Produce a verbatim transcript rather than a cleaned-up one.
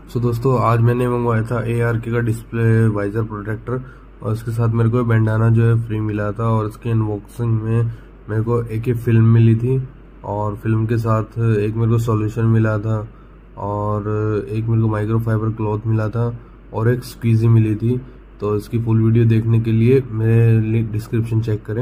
सो दोस्तों आज मैंने मंगवाया था ए आर के का डिस्प्ले वाइजर प्रोटेक्टर और उसके साथ मेरे को बैंडाना जो है फ्री मिला था। और इसके अनबॉक्सिंग में मेरे को एक ही फिल्म मिली थी और फिल्म के साथ एक मेरे को सॉल्यूशन मिला था और एक मेरे को माइक्रोफाइबर क्लॉथ मिला था और एक स्क्वीजी मिली थी। तो इसकी फुल वीडियो देखने के लिए मेरे लिंक डिस्क्रिप्शन चेक करें।